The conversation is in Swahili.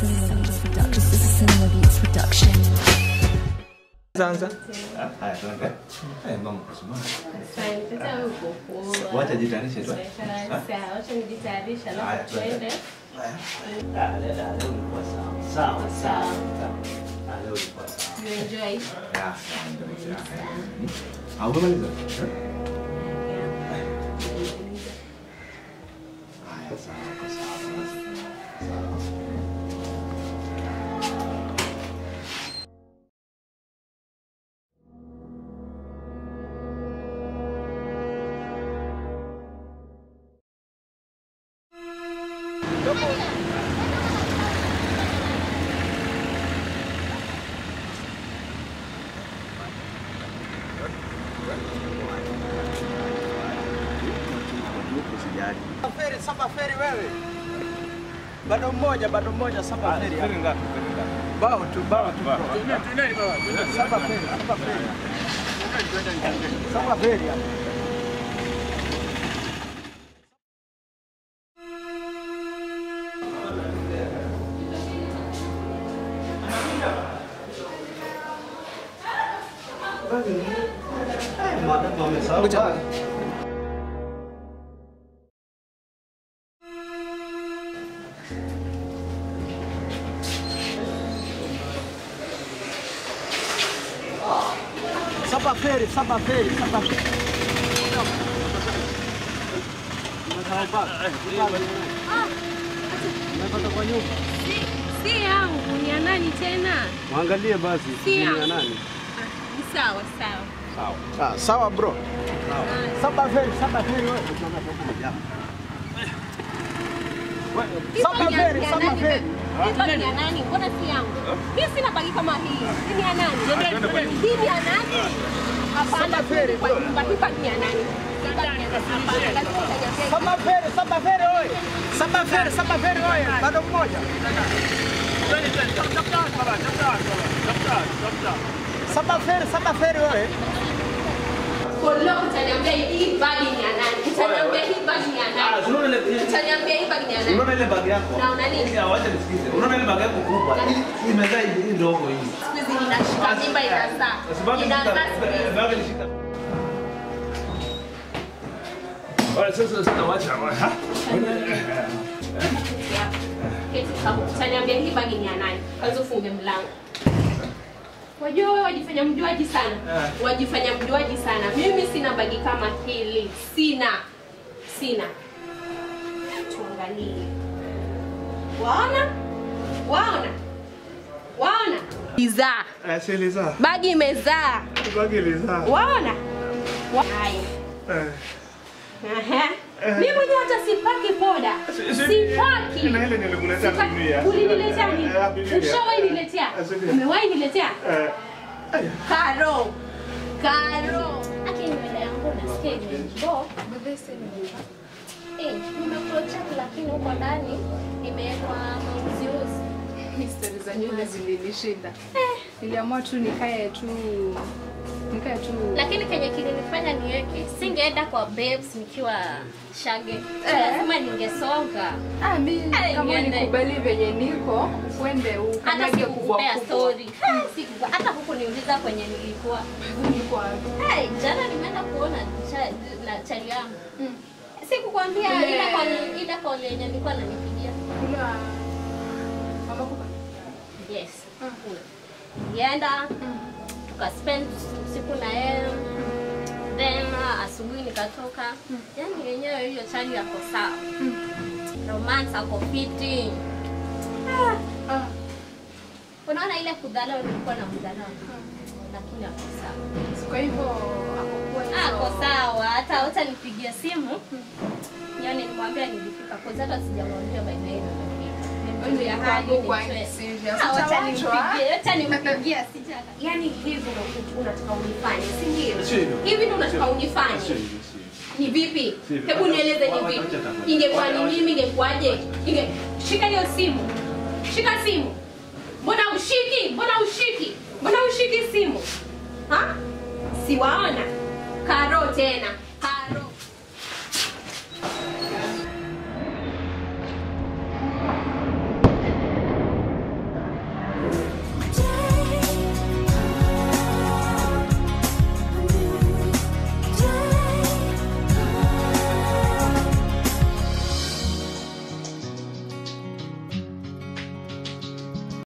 Zanza. Haya, tunaenda. Mama kusema. Wacha jitayarishe tu. Sawa, wacha nijitayarishe alafu tuende. Leo ni kwa sawa. Sawa. Leo ni kwa sawa. You enjoy? Yeah, enjoy. Au kumaliza? Haya, sawa. Saba feri wewe. Bado mmoja saba feri. Feri ngapi? Bao tu. Tunai baba. Saba feri. Saba feri. Saba feri. Si yangu, ni ya nani tena? Muangalie basi, ni ya nani? Sawa. Sawa bro. Saba feri wewe. Saba feri. Hii ni ya nani? Mbona si yangu? Mimi sina bagi kama hii. Hii ni ya nani? Hii ni ya nani? Hapana feri. Bagi ni ya nani? Saba feri wewe. Saba feri wewe. Bado mmoja. Saba feri wewe. Kwa leo utaniambia hii bagi ni ya nani? Utaniambia hii bagi ni ya nani? Utaniambia hii bagi ni ya nani? Unaona ile bagi yako? Naona nini? Wacha nisikize. Unaona ile bagi yako kubwa? Hii imezaa hii ndogo hii. Siku hizi ninashika mimba inazaa. Bagi nishika. Wala sasa wacha wacha. Keti hapo. Utaniambia hii bagi ni ya nani? Kwanza ufunge mlango. Wajua wewe wajifanya mjuaji sana. Wajifanya mjuaji sana. Mimi sina bagi kama hili. Sina. Tuangalie. Waona? Izaa. Aseleza. Bagi imezaa. Bagi ilizaa. Waona? Haya. Mimi mwenyewe hata sipaki poda. Sipaki. Na ile nilikuletea dunia. Uliniletea nini? Ushawahi niletea? Umewahi niletea? Karo. Lakini mbele yangu nasikia imebo. Nimekula chakula lakini huko ndani imewekwa mauziuzi. Historia za nyuma zilinishinda. Niliamua tu nikae tu. Lakini kenye kilinifanya niweke, singeenda kwa babes nikiwa shage. Lazima ningesonga. Mimi kama nikubali venye niko, uende ukanyage kubwa story. Hata huko niuliza kwenye nilikuwa. Jana nimeenda kuona na chali yangu. Sikukwambia ila kwa lenye nilikuwa ananipigia. Kula mama kupa. Yes. Yenda tukaspend siku na yeye. Then asubuhi nikatoka. Yaani yenyewe hiyo chali yako sawa. Romance ako fiti. Unaona ile kudhala ulikuwa na mdhala. Lakini ako sawa. Kwa hivyo ako sawa. Hata nipigia simu. Yaani nimwambia nilifika kwa sababu sijamwambia by the end. Ndio ya hapo kwa serious. Acha nimpigia sijaka. Yaani hivi ndio unataka unifanye, si ndio? Hivi ndio unataka unifanye. Ni vipi? Hebu nieleze ni vipi. Ingekuwa ni mimi ingekuaje? Shika hiyo simu. Shika simu. Mbona ushiki simu? Ha? Siwaona. Karo tena.